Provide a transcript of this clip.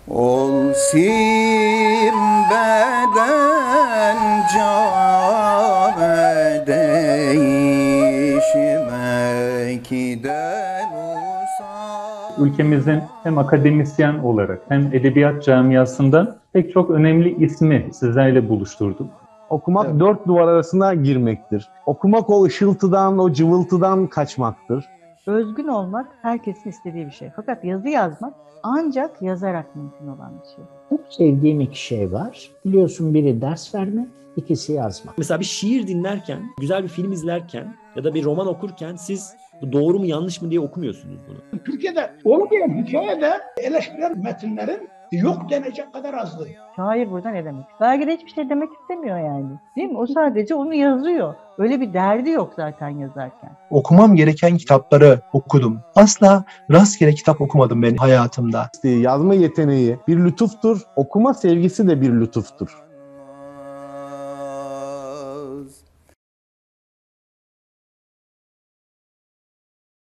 Olsim beden cane değişmekten uzak. Ülkemizin hem akademisyen olarak hem edebiyat camiasında pek çok önemli ismi sizlerle buluşturduk. Okumak Evet. dört duvar arasına girmektir. Okumak o ışıltıdan, o cıvıltıdan kaçmaktır. Özgün olmak herkesin istediği bir şey. Fakat yazı yazmak ancak yazarak mümkün olan bir şey. Çok sevdiğim iki şey var. Biliyorsun, biri ders vermek, ikisi yazmak. Mesela bir şiir dinlerken, güzel bir film izlerken ya da bir roman okurken siz bu doğru mu yanlış mı diye okumuyorsunuz bunu. Türkiye'de olmayan hikayede eleştirel metinlerin yok denecek kadar azdı. Şair burada ne demek? Belki de hiçbir şey demek istemiyor yani. Değil mi? O sadece onu yazıyor. Öyle bir derdi yok zaten yazarken. Okumam gereken kitapları okudum. Asla rastgele kitap okumadım ben hayatımda. Yazma yeteneği bir lütuftur, okuma sevgisi de bir lütuftur.